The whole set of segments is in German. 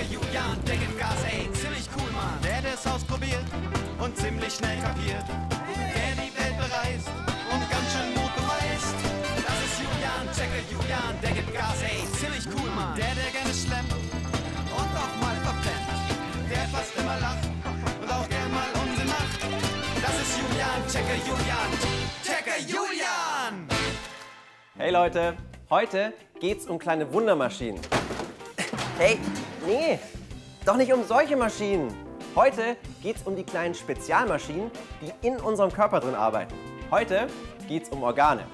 Julian, der gibt Gas, ey, ziemlich cool, Mann. Der es ausprobiert und ziemlich schnell kapiert. Der die Welt bereist und ganz schön Mut beweist. Das ist Julian, Julian, der gibt Gas, ey, ziemlich cool, Mann. Der gerne schlemmt und auch mal verpennt. Der fast immer lacht und auch gern mal Unsinn macht. Das ist Julian, Checker Julian. Hey Leute, heute geht's um kleine Wundermaschinen. Hey, nee, doch nicht um solche Maschinen. Heute geht's um die kleinen Spezialmaschinen, die in unserem Körper drin arbeiten. Heute geht's um Organe.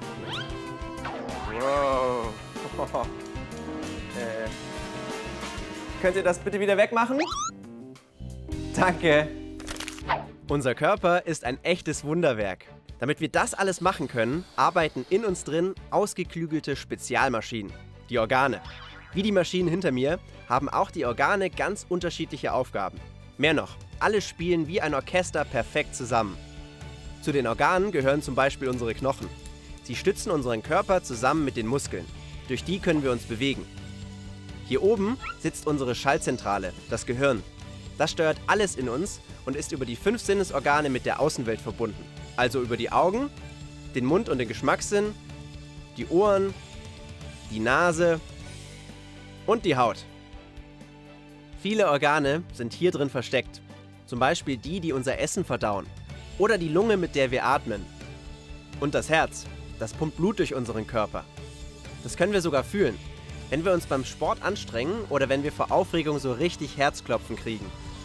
Wow. Könnt ihr das bitte wieder wegmachen? Danke. Unser Körper ist ein echtes Wunderwerk. Damit wir das alles machen können, arbeiten in uns drin ausgeklügelte Spezialmaschinen, die Organe. Wie die Maschinen hinter mir haben auch die Organe ganz unterschiedliche Aufgaben. Mehr noch, alle spielen wie ein Orchester perfekt zusammen. Zu den Organen gehören zum Beispiel unsere Knochen. Sie stützen unseren Körper zusammen mit den Muskeln. Durch die können wir uns bewegen. Hier oben sitzt unsere Schaltzentrale, das Gehirn. Das steuert alles in uns und ist über die 5 Sinnesorgane mit der Außenwelt verbunden. Also über die Augen, den Mund und den Geschmackssinn, die Ohren, die Nase und die Haut. Viele Organe sind hier drin versteckt. Zum Beispiel die, die unser Essen verdauen. Oder die Lunge, mit der wir atmen. Und das Herz, das pumpt Blut durch unseren Körper. Das können wir sogar fühlen, wenn wir uns beim Sport anstrengen oder wenn wir vor Aufregung so richtig Herzklopfen kriegen.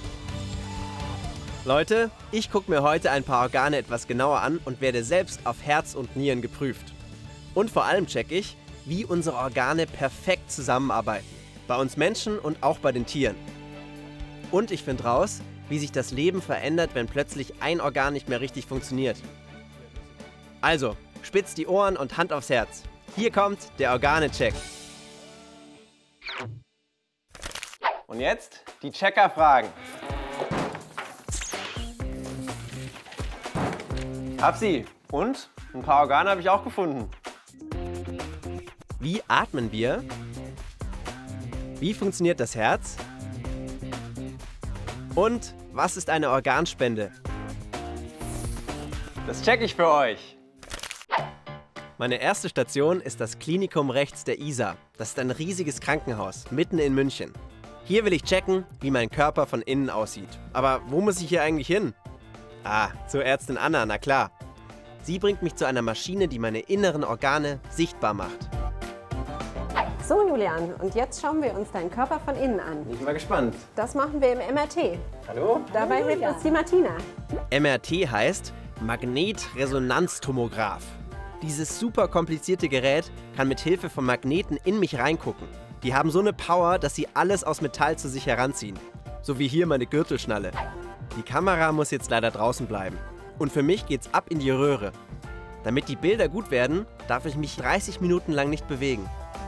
Leute, ich gucke mir heute ein paar Organe etwas genauer an und werde selbst auf Herz und Nieren geprüft. Und vor allem checke ich, wie unsere Organe perfekt zusammenarbeiten. Bei uns Menschen und auch bei den Tieren. Und ich finde raus, wie sich das Leben verändert, wenn plötzlich ein Organ nicht mehr richtig funktioniert. Also, spitzt die Ohren und Hand aufs Herz. Hier kommt der Organe-Check. Und jetzt die Checker-Fragen. Hab sie. Und ein paar Organe habe ich auch gefunden. Wie atmen wir? Wie funktioniert das Herz? Und was ist eine Organspende? Das check ich für euch. Meine erste Station ist das Klinikum rechts der Isar. Das ist ein riesiges Krankenhaus, mitten in München. Hier will ich checken, wie mein Körper von innen aussieht. Aber wo muss ich hier eigentlich hin? Ah, zur Ärztin Anna, na klar. Sie bringt mich zu einer Maschine, die meine inneren Organe sichtbar macht. So Julian, und jetzt schauen wir uns deinen Körper von innen an. Ich bin mal gespannt. Das machen wir im MRT. Hallo? Dabei hilft uns die Martina. MRT heißt Magnetresonanztomograph. Dieses super komplizierte Gerät kann mit Hilfe von Magneten in mich reingucken. Die haben so eine Power, dass sie alles aus Metall zu sich heranziehen. So wie hier meine Gürtelschnalle. Die Kamera muss jetzt leider draußen bleiben. Und für mich geht's ab in die Röhre. Damit die Bilder gut werden, darf ich mich 30 Minuten lang nicht bewegen.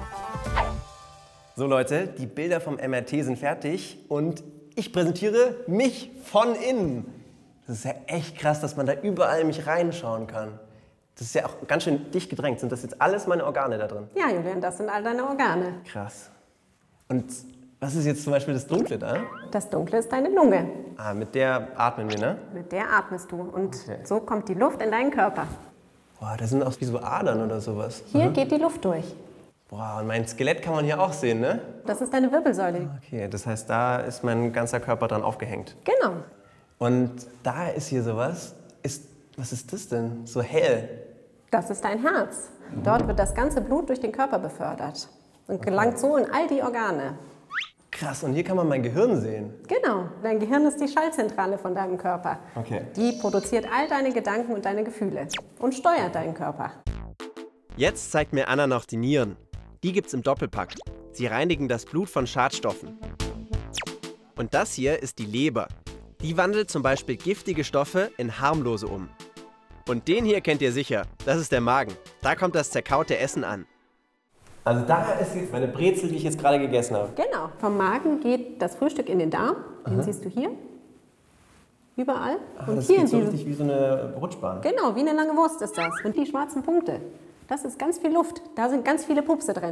So Leute, die Bilder vom MRT sind fertig und ich präsentiere mich von innen. Das ist ja echt krass, dass man da überall in mich reinschauen kann. Das ist ja auch ganz schön dicht gedrängt. Sind das jetzt alles meine Organe da drin? Ja, Julian, das sind all deine Organe. Krass. Und was ist jetzt zum Beispiel das Dunkle da? Das Dunkle ist deine Lunge. Ah, mit der atmen wir, ne? Mit der atmest du und Okay. so kommt die Luft in deinen Körper. Boah, das sind auch wie so Adern oder sowas. Hier geht die Luft durch. Boah, und mein Skelett kann man hier auch sehen, ne? Das ist deine Wirbelsäule. Okay, das heißt, da ist mein ganzer Körper dran aufgehängt. Genau. Und da ist hier sowas. Was ist das denn? So hell. Das ist dein Herz. Dort wird das ganze Blut durch den Körper befördert und gelangt so in all die Organe. Krass, und hier kann man mein Gehirn sehen. Genau, dein Gehirn ist die Schaltzentrale von deinem Körper. Okay. Die produziert all deine Gedanken und deine Gefühle und steuert deinen Körper. Jetzt zeigt mir Anna noch die Nieren. Die gibt's im Doppelpack. Sie reinigen das Blut von Schadstoffen. Und das hier ist die Leber. Die wandelt zum Beispiel giftige Stoffe in harmlose um. Und den hier kennt ihr sicher. Das ist der Magen. Da kommt das zerkaute Essen an. Also da ist jetzt meine Brezel, die ich jetzt gerade gegessen habe. Genau. Vom Magen geht das Frühstück in den Darm. Den siehst du hier. Überall. Und das hier in ist so diesem. richtig wie so eine Rutschbahn. Genau, wie eine lange Wurst ist das. Und die schwarzen Punkte, das ist ganz viel Luft. Da sind ganz viele Pupse drin.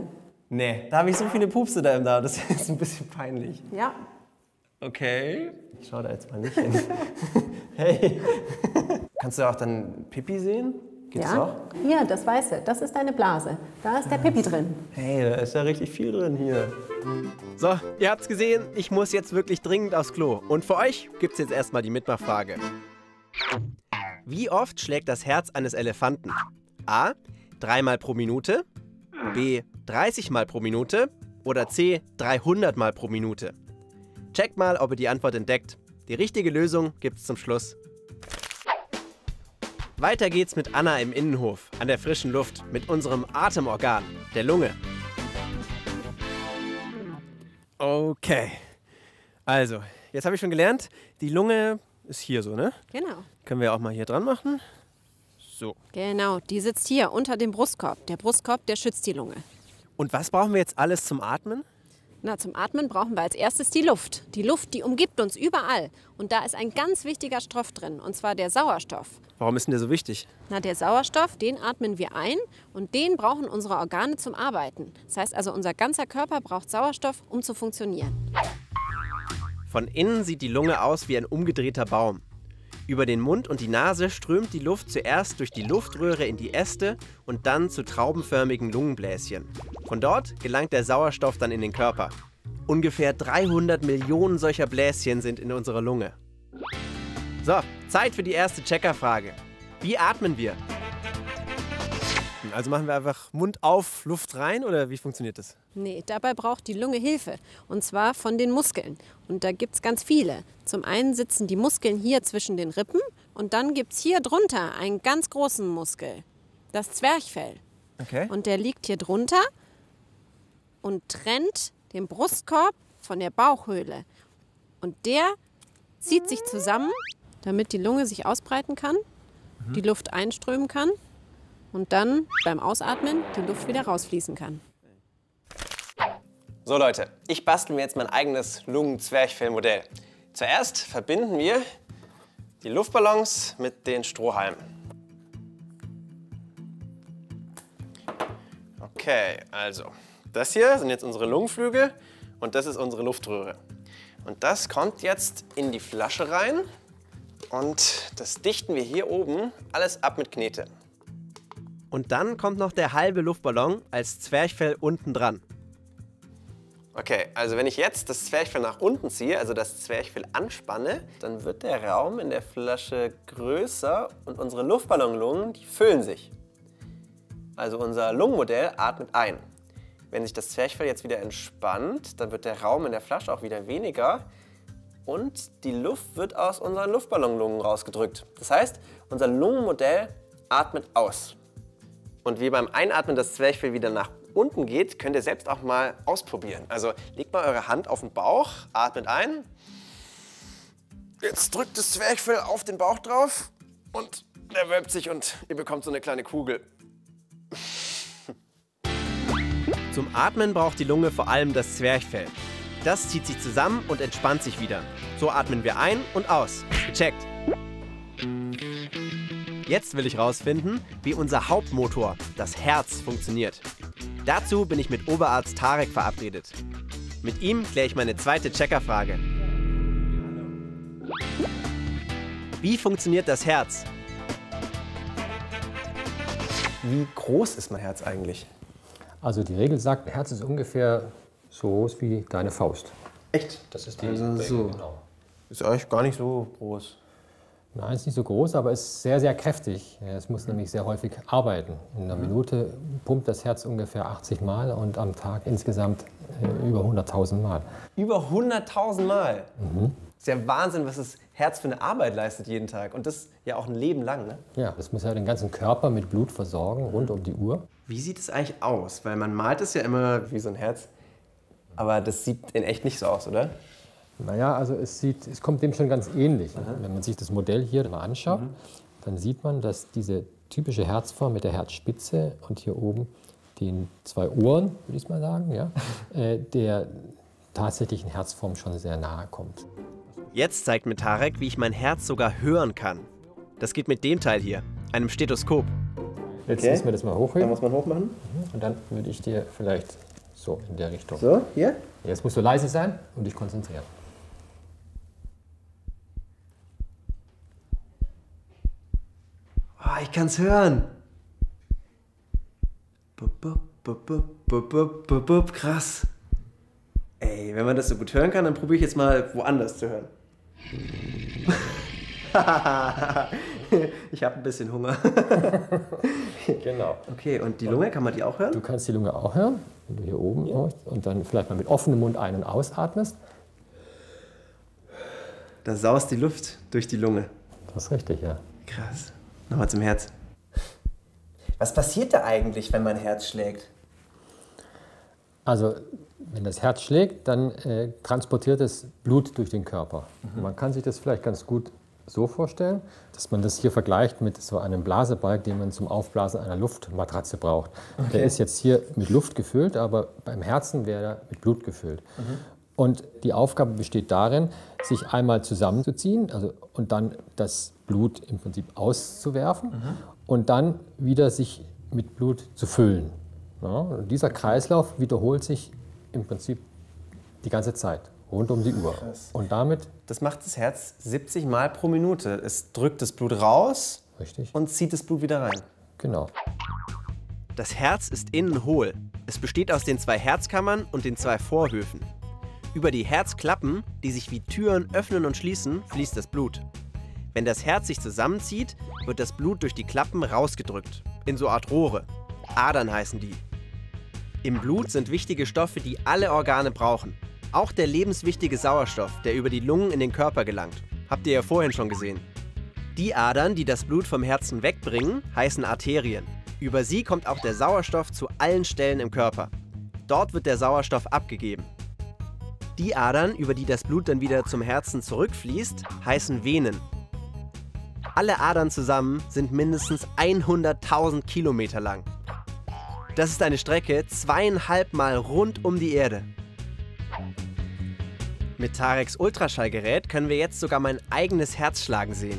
Nee, da habe ich so viele Pupse da im Darm, das ist ein bisschen peinlich. Ja. Okay. Ich schau da jetzt mal nicht hin. Hey. Kannst du auch dann Pipi sehen? Geht's Ja. auch? Hier, das Weiße, das ist deine Blase. Da ist der Pipi drin. Hey, da ist ja richtig viel drin hier. So, ihr habt's gesehen, ich muss jetzt wirklich dringend aufs Klo. Und für euch gibt's jetzt erstmal die Mitmachfrage. Wie oft schlägt das Herz eines Elefanten? A. 3 Mal pro Minute. B. 30 Mal pro Minute. Oder C. 300 Mal pro Minute. Checkt mal, ob ihr die Antwort entdeckt. Die richtige Lösung gibt's zum Schluss. Weiter geht's mit Anna im Innenhof, an der frischen Luft, mit unserem Atemorgan, der Lunge. Okay. Also, jetzt habe ich schon gelernt, die Lunge ist hier so, ne? Genau. Können wir auch mal hier dran machen. So. Genau, die sitzt hier unter dem Brustkorb. Der Brustkorb, der schützt die Lunge. Und was brauchen wir jetzt alles zum Atmen? Na, zum Atmen brauchen wir als erstes die Luft. Die Luft, die umgibt uns überall. Und da ist ein ganz wichtiger Stoff drin, und zwar der Sauerstoff. Warum ist denn der so wichtig? Na, der Sauerstoff, den atmen wir ein und den brauchen unsere Organe zum Arbeiten. Das heißt also, unser ganzer Körper braucht Sauerstoff, um zu funktionieren. Von innen sieht die Lunge aus wie ein umgedrehter Baum. Über den Mund und die Nase strömt die Luft zuerst durch die Luftröhre in die Äste und dann zu traubenförmigen Lungenbläschen. Von dort gelangt der Sauerstoff dann in den Körper. Ungefähr 300 Millionen solcher Bläschen sind in unserer Lunge. So, Zeit für die erste Checkerfrage. Wie atmen wir? Also machen wir einfach Mund auf, Luft rein oder wie funktioniert das? Nee, dabei braucht die Lunge Hilfe. Und zwar von den Muskeln. Und da gibt es ganz viele. Zum einen sitzen die Muskeln hier zwischen den Rippen und dann gibt es hier drunter einen ganz großen Muskel. Das Zwerchfell. Okay. Und der liegt hier drunter und trennt den Brustkorb von der Bauchhöhle. Und der zieht sich zusammen, damit die Lunge sich ausbreiten kann, die Luft einströmen kann und dann beim Ausatmen die Luft wieder rausfließen kann. So Leute, ich bastel mir jetzt mein eigenes Lungen-Zwerchfellmodell. Zuerst verbinden wir die Luftballons mit den Strohhalmen. Okay, also das hier sind jetzt unsere Lungenflügel und das ist unsere Luftröhre. Und das kommt jetzt in die Flasche rein und das dichten wir hier oben alles ab mit Knete. Und dann kommt noch der halbe Luftballon als Zwerchfell unten dran. Okay, also wenn ich jetzt das Zwerchfell nach unten ziehe, also das Zwerchfell anspanne, dann wird der Raum in der Flasche größer und unsere Luftballonlungen, die füllen sich. Also unser Lungenmodell atmet ein. Wenn sich das Zwerchfell jetzt wieder entspannt, dann wird der Raum in der Flasche auch wieder weniger und die Luft wird aus unseren Luftballonlungen rausgedrückt. Das heißt, unser Lungenmodell atmet aus. Und wie beim Einatmen das Zwerchfell wieder nach unten geht, könnt ihr selbst auch mal ausprobieren. Also legt mal eure Hand auf den Bauch, atmet ein. Jetzt drückt das Zwerchfell auf den Bauch drauf und der wölbt sich und ihr bekommt so eine kleine Kugel. Zum Atmen braucht die Lunge vor allem das Zwerchfell. Das zieht sich zusammen und entspannt sich wieder. So atmen wir ein und aus. Gecheckt. Jetzt will ich rausfinden, wie unser Hauptmotor, das Herz, funktioniert. Dazu bin ich mit Oberarzt Tarek verabredet. Mit ihm kläre ich meine zweite Checkerfrage. Wie funktioniert das Herz? Wie groß ist mein Herz eigentlich? Also die Regel sagt, Herz ist ungefähr so groß wie deine Faust. Echt? Das ist die Also Regel, so. genau. Ist eigentlich gar nicht so groß. Nein, ist nicht so groß, aber ist sehr, sehr kräftig. Es muss nämlich sehr häufig arbeiten. In einer Minute pumpt das Herz ungefähr 80 Mal und am Tag insgesamt über 100.000 Mal. Über 100.000 Mal? Ist ja Wahnsinn, was das Herz für eine Arbeit leistet jeden Tag. Und das ja auch ein Leben lang, ne? Ja, das muss ja den ganzen Körper mit Blut versorgen, rund um die Uhr. Wie sieht es eigentlich aus? Weil man malt es ja immer wie so ein Herz. Aber das sieht in echt nicht so aus, oder? Naja, also es kommt dem schon ganz ähnlich. Wenn man sich das Modell hier mal anschaut, dann sieht man, dass diese typische Herzform mit der Herzspitze und hier oben den 2 Ohren, würde ich mal sagen, ja, der tatsächlichen Herzform schon sehr nahe kommt. Jetzt zeigt mir Tarek, wie ich mein Herz sogar hören kann. Das geht mit dem Teil hier, einem Stethoskop. Jetzt müssen wir das mal hochheben. muss man hochmachen. Und dann würde ich dir vielleicht So, in der Richtung. So, hier? Jetzt musst du leise sein und dich konzentrieren. Oh, ich kann's hören. Bup, bup, bup, bup, bup, bup, bup, bup. Krass. Ey, wenn man das so gut hören kann, dann probiere ich jetzt mal woanders zu hören. Ich habe ein bisschen Hunger. Genau. Okay, und die Lunge, kann man die auch hören? Du kannst die Lunge auch hören, wenn du hier oben horchst und dann vielleicht mal mit offenem Mund ein- und ausatmest. Da saust die Luft durch die Lunge. Das ist richtig, ja. Krass. Nochmal zum Herz. Was passiert da eigentlich, wenn mein Herz schlägt? Also, wenn das Herz schlägt, dann transportiert es Blut durch den Körper. Man kann sich das vielleicht ganz gut so vorstellen, dass man das hier vergleicht mit so einem Blasebalg, den man zum Aufblasen einer Luftmatratze braucht. Okay. Der ist jetzt hier mit Luft gefüllt, aber beim Herzen wäre er mit Blut gefüllt. Und die Aufgabe besteht darin, sich einmal zusammenzuziehen und dann das Blut im Prinzip auszuwerfen und dann wieder sich mit Blut zu füllen. Ja, und dieser Kreislauf wiederholt sich im Prinzip die ganze Zeit, rund um die Uhr. Krass. Und damit Das macht das Herz 70 Mal pro Minute. Es drückt das Blut raus richtig, und zieht das Blut wieder rein. genau. Das Herz ist innen hohl. Es besteht aus den 2 Herzkammern und den 2 Vorhöfen. Über die Herzklappen, die sich wie Türen öffnen und schließen, fließt das Blut. Wenn das Herz sich zusammenzieht, wird das Blut durch die Klappen rausgedrückt. In so eine Art Rohre. Adern heißen die. Im Blut sind wichtige Stoffe, die alle Organe brauchen. Auch der lebenswichtige Sauerstoff, der über die Lungen in den Körper gelangt. Habt ihr ja vorhin schon gesehen. Die Adern, die das Blut vom Herzen wegbringen, heißen Arterien. Über sie kommt auch der Sauerstoff zu allen Stellen im Körper. Dort wird der Sauerstoff abgegeben. Die Adern, über die das Blut dann wieder zum Herzen zurückfließt, heißen Venen. Alle Adern zusammen sind mindestens 100.000 Kilometer lang. Das ist eine Strecke 2,5 Mal rund um die Erde. Mit Tareks Ultraschallgerät können wir jetzt sogar mein eigenes Herz schlagen sehen.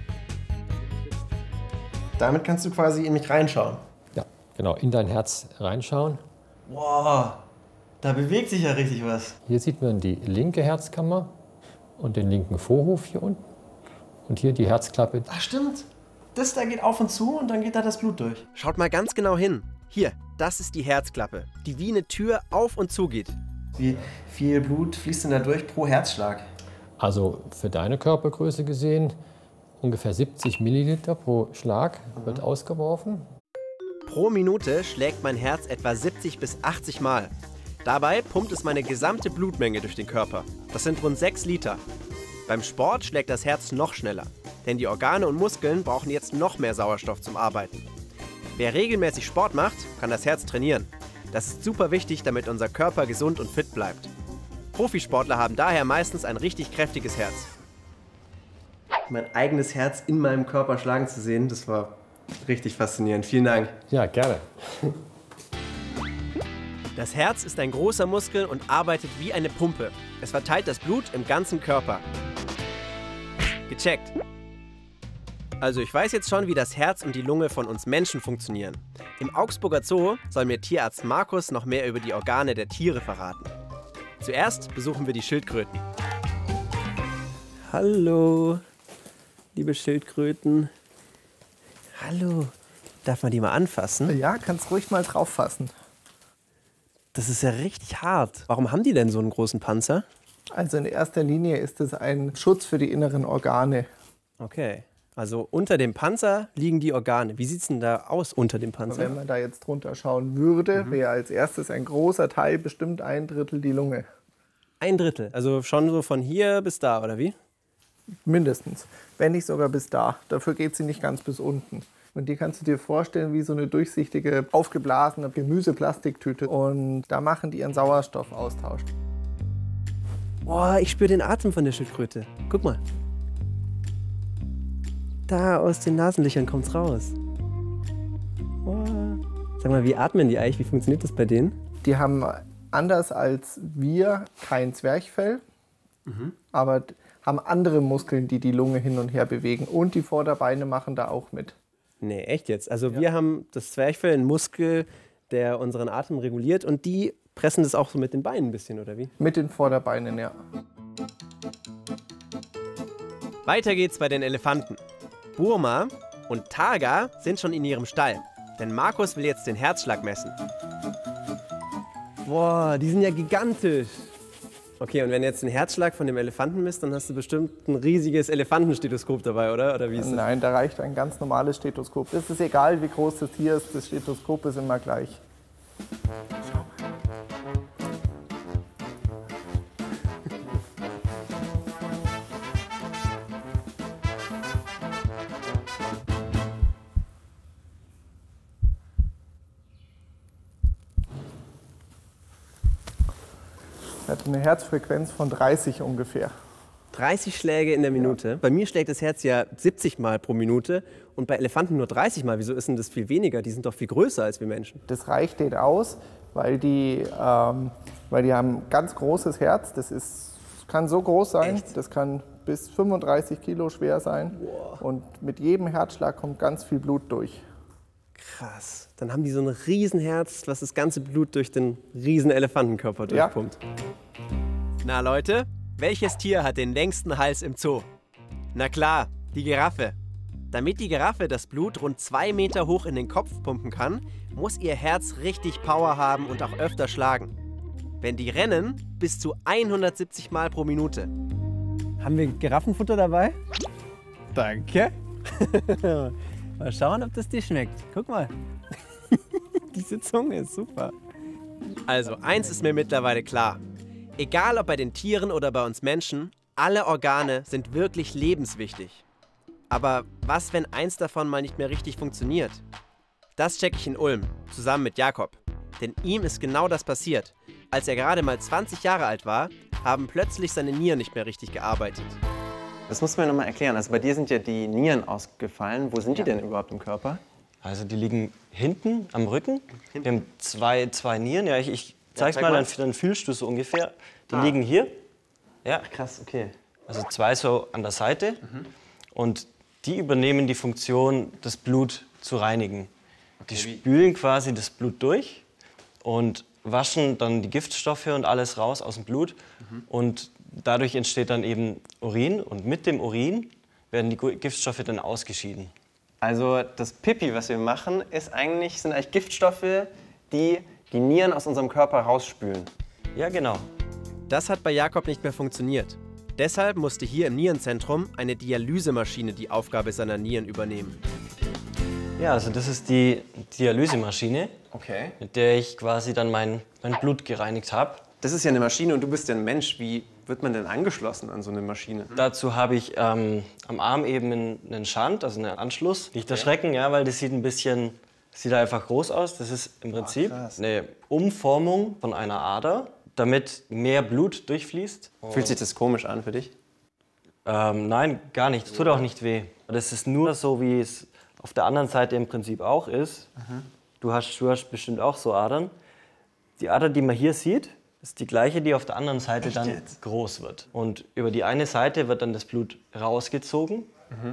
Damit kannst du quasi in mich reinschauen. Ja, genau, in dein Herz reinschauen. Wow, da bewegt sich ja richtig was. Hier sieht man die linke Herzkammer und den linken Vorhof hier unten. Und hier die Herzklappe. Ach stimmt, das da geht auf und zu und dann geht da das Blut durch. Schaut mal ganz genau hin. Hier, das ist die Herzklappe, die wie eine Tür auf und zu geht. Wie viel Blut fließt denn da durch pro Herzschlag? Also für deine Körpergröße gesehen ungefähr 70 Milliliter pro Schlag wird ausgeworfen. Pro Minute schlägt mein Herz etwa 70 bis 80 Mal. Dabei pumpt es meine gesamte Blutmenge durch den Körper. Das sind rund 6 Liter. Beim Sport schlägt das Herz noch schneller, denn die Organe und Muskeln brauchen jetzt noch mehr Sauerstoff zum Arbeiten. Wer regelmäßig Sport macht, kann das Herz trainieren. Das ist super wichtig, damit unser Körper gesund und fit bleibt. Profisportler haben daher meistens ein richtig kräftiges Herz. Mein eigenes Herz in meinem Körper schlagen zu sehen, das war richtig faszinierend. Vielen Dank. Ja, gerne. Das Herz ist ein großer Muskel und arbeitet wie eine Pumpe. Es verteilt das Blut im ganzen Körper. Gecheckt. Also ich weiß jetzt schon, wie das Herz und die Lunge von uns Menschen funktionieren. Im Augsburger Zoo soll mir Tierarzt Markus noch mehr über die Organe der Tiere verraten. Zuerst besuchen wir die Schildkröten. Hallo, liebe Schildkröten. Hallo. Darf man die mal anfassen? Ja, kannst ruhig mal drauf fassen. Das ist ja richtig hart. Warum haben die denn so einen großen Panzer? Also in erster Linie ist es ein Schutz für die inneren Organe. Okay. Also unter dem Panzer liegen die Organe. Wie sieht es denn da aus unter dem Panzer? Wenn man da jetzt drunter schauen würde, wäre als erstes ein großer Teil, bestimmt 1/3 die Lunge. 1/3. Also schon so von hier bis da, oder wie? Mindestens. Wenn nicht sogar bis da. Dafür geht sie nicht ganz bis unten. Und die kannst du dir vorstellen wie so eine durchsichtige, aufgeblasene Gemüseplastiktüte. Und da machen die ihren Sauerstoffaustausch. Boah, ich spüre den Atem von der Schildkröte. Guck mal. Da aus den Nasenlöchern kommt's raus. Boah. Sag mal, wie atmen die eigentlich? Wie funktioniert das bei denen? Die haben anders als wir kein Zwerchfell, aber haben andere Muskeln, die die Lunge hin und her bewegen. Und die Vorderbeine machen da auch mit. Nee, echt jetzt? Also wir haben das Zwerchfell, ein Muskel, der unseren Atem reguliert und die fressen das auch so mit den Beinen ein bisschen, oder wie? Mit den Vorderbeinen, ja. Weiter geht's bei den Elefanten. Burma und Targa sind schon in ihrem Stall, denn Markus will jetzt den Herzschlag messen. Boah, die sind ja gigantisch. Okay, und wenn du jetzt den Herzschlag von dem Elefanten misst, dann hast du bestimmt ein riesiges Elefantenstethoskop dabei, oder? Oder wie ist das? Nein, da reicht ein ganz normales Stethoskop. Es ist egal, wie groß das Tier ist, das Stethoskop ist immer gleich. Er hat eine Herzfrequenz von 30 ungefähr. 30 Schläge in der Minute. Ja. Bei mir schlägt das Herz ja 70 Mal pro Minute und bei Elefanten nur 30 Mal. Wieso ist denn das viel weniger? Die sind doch viel größer als wir Menschen. Das reicht denen aus, weil die haben ein ganz großes Herz. Das kann so groß sein, echt? Das kann bis 35 Kilo schwer sein. Wow. Und mit jedem Herzschlag kommt ganz viel Blut durch. Krass. Dann haben die so ein Riesenherz, was das ganze Blut durch den riesen Elefantenkörper durchpumpt. Ja. Na Leute, welches Tier hat den längsten Hals im Zoo? Na klar, die Giraffe. Damit die Giraffe das Blut rund 2 Meter hoch in den Kopf pumpen kann, muss ihr Herz richtig Power haben und auch öfter schlagen. Wenn die rennen, bis zu 170 Mal pro Minute. Haben wir Giraffenfutter dabei? Danke. Mal schauen, ob das dir schmeckt. Guck mal. Diese Zunge ist super. Also, eins ist mir mittlerweile klar. Egal ob bei den Tieren oder bei uns Menschen, alle Organe sind wirklich lebenswichtig. Aber was, wenn eins davon mal nicht mehr richtig funktioniert? Das checke ich in Ulm, zusammen mit Jakob. Denn ihm ist genau das passiert. Als er gerade mal 20 Jahre alt war, haben plötzlich seine Nieren nicht mehr richtig gearbeitet. Das muss man noch mal erklären. Also bei dir sind ja die Nieren ausgefallen. Wo sind die denn überhaupt im Körper? Also die liegen hinten am Rücken. Wir haben zwei Nieren. Ja, ich zeig's mal, dann fühlst du so ungefähr. Die liegen hier. Ja. Ach, krass, okay. Also 2 so an der Seite. Und die übernehmen die Funktion, das Blut zu reinigen. Die spülen quasi das Blut durch und waschen dann die Giftstoffe und alles raus aus dem Blut. Und dadurch entsteht dann eben Urin. Und mit dem Urin werden die Giftstoffe dann ausgeschieden. Also das Pipi, was wir machen, sind eigentlich Giftstoffe, die die Nieren aus unserem Körper rausspülen. Ja, genau. Das hat bei Jakob nicht mehr funktioniert. Deshalb musste hier im Nierenzentrum eine Dialysemaschine die Aufgabe seiner Nieren übernehmen. Ja, also das ist die Dialysemaschine, okay, mit der ich quasi dann mein Blut gereinigt habe. Das ist ja eine Maschine und du bist ja ein Mensch. Wie wird man denn angeschlossen an so eine Maschine? Dazu habe ich am Arm eben einen Schand, also einen Anschluss. Nicht erschrecken, ja, weil das sieht einfach groß aus. Das ist im Prinzip eine Umformung von einer Ader, damit mehr Blut durchfließt. Fühlt sich das komisch an für dich? Nein, gar nicht. Es tut auch nicht weh. Das ist nur so, wie es auf der anderen Seite im Prinzip auch ist. Du hast bestimmt auch so Adern. Die Ader, die man hier sieht, ist die gleiche, die auf der anderen Seite dann groß wird. Und über die eine Seite wird dann das Blut rausgezogen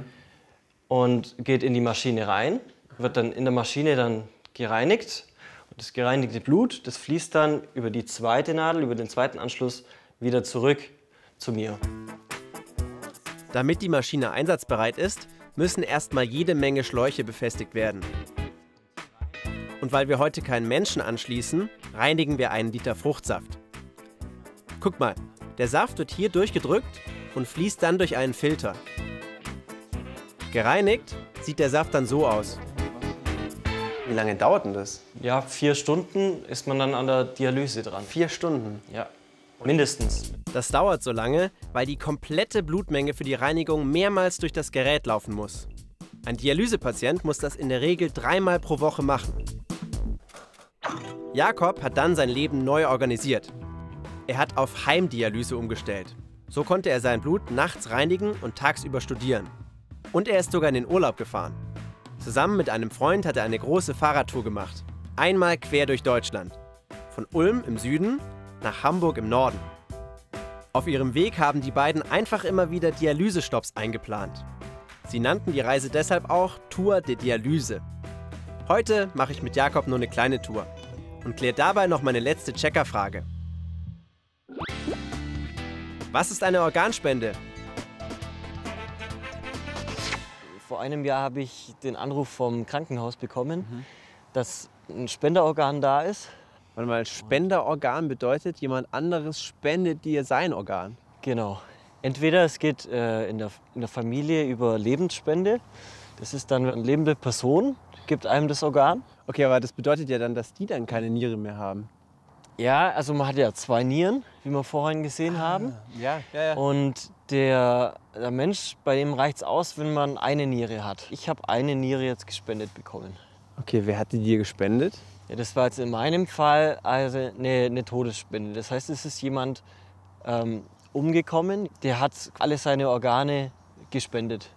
und geht in die Maschine rein, wird dann in der Maschine dann gereinigt. Und das gereinigte Blut, das fließt dann über die zweite Nadel, über den zweiten Anschluss wieder zurück zu mir. Damit die Maschine einsatzbereit ist, müssen erstmal jede Menge Schläuche befestigt werden. Und weil wir heute keinen Menschen anschließen, reinigen wir einen Liter Fruchtsaft. Guck mal, der Saft wird hier durchgedrückt und fließt dann durch einen Filter. Gereinigt sieht der Saft dann so aus. Wie lange dauert denn das? Ja, 4 Stunden ist man dann an der Dialyse dran. 4 Stunden? Ja, mindestens. Das dauert so lange, weil die komplette Blutmenge für die Reinigung mehrmals durch das Gerät laufen muss. Ein Dialysepatient muss das in der Regel 3-mal pro Woche machen. Jakob hat dann sein Leben neu organisiert. Er hat auf Heimdialyse umgestellt. So konnte er sein Blut nachts reinigen und tagsüber studieren. Und er ist sogar in den Urlaub gefahren. Zusammen mit einem Freund hat er eine große Fahrradtour gemacht. Einmal quer durch Deutschland. Von Ulm im Süden nach Hamburg im Norden. Auf ihrem Weg haben die beiden einfach immer wieder Dialysestopps eingeplant. Sie nannten die Reise deshalb auch Tour de Dialyse. Heute mache ich mit Jakob nur eine kleine Tour. und klärt dabei noch meine letzte Checkerfrage. Was ist eine Organspende? Vor einem Jahr habe ich den Anruf vom Krankenhaus bekommen, dass ein Spenderorgan da ist. Warte mal, Spenderorgan bedeutet, jemand anderes spendet dir sein Organ. Genau. Entweder es geht in der Familie über Lebensspende. Das ist dann eine lebende Person, gibt einem das Organ. Okay, aber das bedeutet ja dann, dass die dann keine Niere mehr haben. Ja, also man hat ja 2 Nieren, wie wir vorhin gesehen haben. Ja. Und der Mensch, bei dem reicht es aus, wenn man eine Niere hat. Ich habe eine Niere jetzt gespendet bekommen. Okay, wer hat die dir gespendet? Ja, das war jetzt in meinem Fall also eine Todesspende. Das heißt, es ist jemand umgekommen, der hat alle seine Organe gespendet.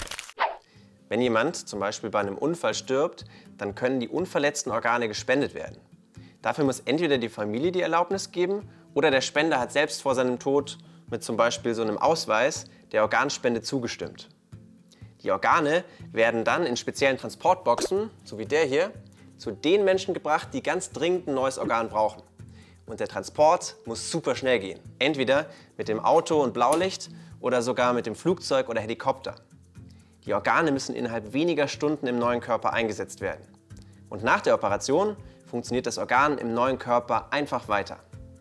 Wenn jemand zum Beispiel bei einem Unfall stirbt, dann können die unverletzten Organe gespendet werden. Dafür muss entweder die Familie die Erlaubnis geben oder der Spender hat selbst vor seinem Tod mit zum Beispiel so einem Ausweis der Organspende zugestimmt. Die Organe werden dann in speziellen Transportboxen, so wie der hier, zu den Menschen gebracht, die ganz dringend ein neues Organ brauchen. Und der Transport muss super schnell gehen. Entweder mit dem Auto und Blaulicht oder sogar mit dem Flugzeug oder Helikopter. Die Organe müssen innerhalb weniger Stunden im neuen Körper eingesetzt werden. Und nach der Operation funktioniert das Organ im neuen Körper einfach weiter.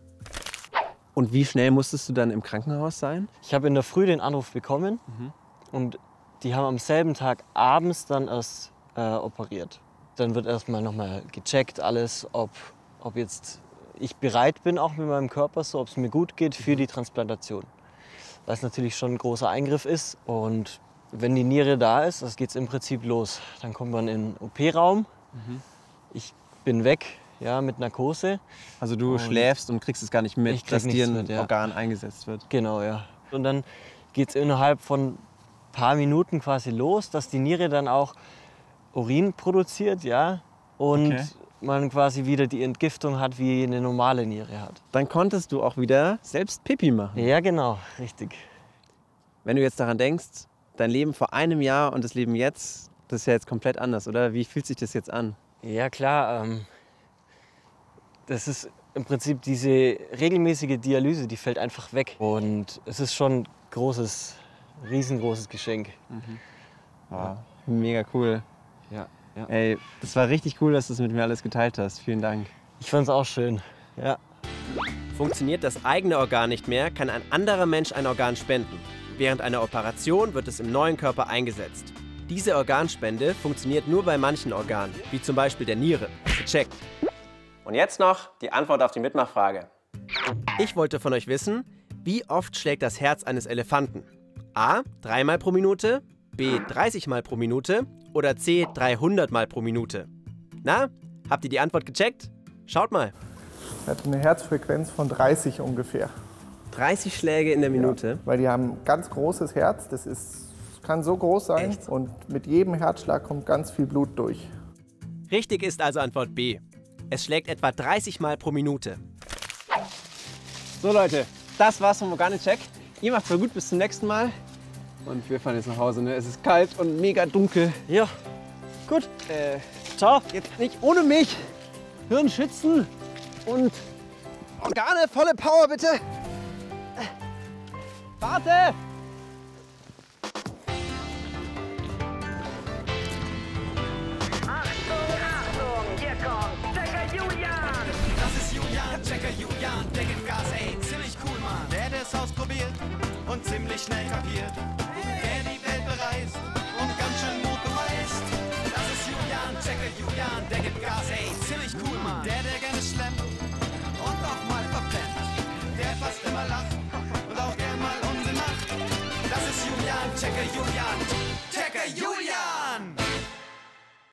Und wie schnell musstest du dann im Krankenhaus sein? Ich habe in der Früh den Anruf bekommen und die haben am selben Tag abends dann erst operiert. Dann wird erstmal nochmal gecheckt alles, ob jetzt ich bereit bin, auch mit meinem Körper, so ob es mir gut geht für die Transplantation. Weil es natürlich schon ein großer Eingriff ist und wenn die Niere da ist, das geht es im Prinzip los. Dann kommt man in den OP-Raum. Ich bin weg, ja, mit Narkose. Also du schläfst und kriegst es gar nicht mit, dass dir ein ja. Organ eingesetzt wird. Genau, ja. Und dann geht es innerhalb von ein paar Minuten quasi los, dass die Niere dann auch Urin produziert, ja. Und man quasi wieder die Entgiftung hat, wie eine normale Niere hat. Dann konntest du auch wieder selbst Pipi machen. Ja, genau, richtig. Wenn du jetzt daran denkst, dein Leben vor einem Jahr und das Leben jetzt, das ist ja jetzt komplett anders, oder? Wie fühlt sich das jetzt an? Ja, klar. Das ist im Prinzip diese regelmäßige Dialyse, die fällt einfach weg. Und es ist schon ein großes, riesengroßes Geschenk. Wow. Mega cool. Ja. Ey, das war richtig cool, dass du es mit mir alles geteilt hast. Vielen Dank. Ich fand es auch schön. Ja. Funktioniert das eigene Organ nicht mehr, kann ein anderer Mensch ein Organ spenden. Während einer Operation wird es im neuen Körper eingesetzt. Diese Organspende funktioniert nur bei manchen Organen, wie zum Beispiel der Niere. Gecheckt. Und jetzt noch die Antwort auf die Mitmachfrage. Ich wollte von euch wissen, wie oft schlägt das Herz eines Elefanten? A. 3-mal pro Minute, B. 30-mal pro Minute oder C. 300-mal pro Minute? Na, habt ihr die Antwort gecheckt? Schaut mal. Er hat eine Herzfrequenz von 30 ungefähr. 30 Schläge in der Minute? Ja, weil die haben ein ganz großes Herz, das kann so groß sein. Echt? Und mit jedem Herzschlag kommt ganz viel Blut durch. Richtig ist also Antwort B. Es schlägt etwa 30-mal pro Minute. So Leute, das war's vom Organe-Check. Ihr macht's voll gut, bis zum nächsten Mal. Und wir fahren jetzt nach Hause, ne? Es ist kalt und mega dunkel. Ja, gut. Ciao. Jetzt nicht ohne mich. Hirn schützen und Organe, volle Power bitte. Warte! Achtung, hier kommt Checker Julian! Das ist Julian, Checker Julian, der gibt Gas, ey, ziemlich cool, Mann. Der hat es ausprobiert und ziemlich schnell kapiert. Der die Welt bereist und ganz schön Mut beweist. Das ist Julian, Checker Julian, der gibt Gas, ey, ziemlich cool, Mann. Der gerne schleppt und auch mal verpennt. Der fast immer lacht und auch gern mal Unsinn macht. Das ist Julian, Checker Julian.